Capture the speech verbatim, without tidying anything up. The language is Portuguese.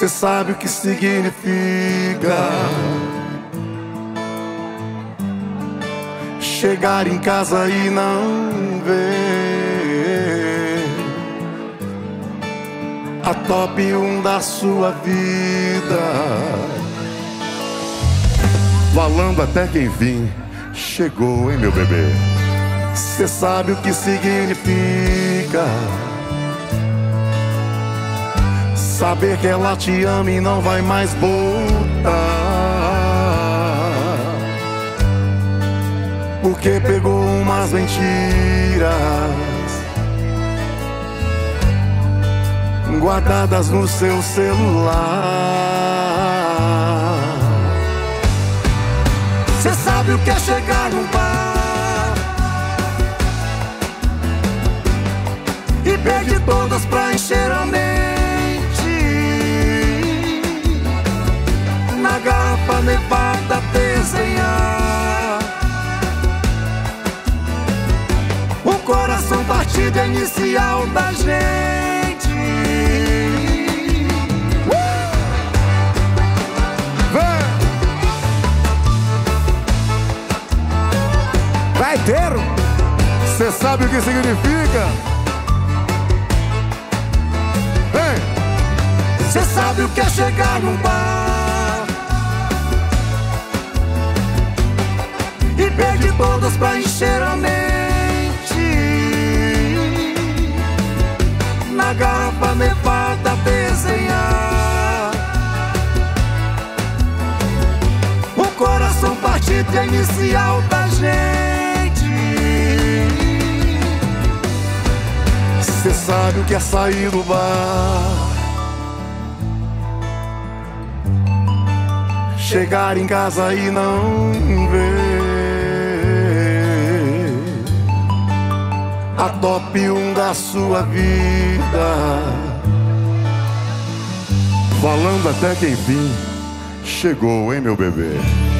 Cê sabe o que significa chegar em casa e não ver a top um da sua vida. Falando até que enfim chegou, hein, meu bebê. Cê sabe o que significa saber que ela te ama e não vai mais voltar, porque pegou umas mentiras guardadas no seu celular. Cê sabe o que é chegar num bar e pedir todas pra encher a mente, na garrafa nevada desenhar o coração partido inicial da gente. uh! Vem! Vai ter! Cê sabe o que significa? Vem! Cê sabe o que é chegar num bar e pedir todas pra encher a mente, na garrafa nevada desenhar o coração partido inicial da gente. Cê sabe o que é sair do bar, chegar em casa e não ver a top um da sua vida. Falando até que enfim chegou, hein, meu bebê.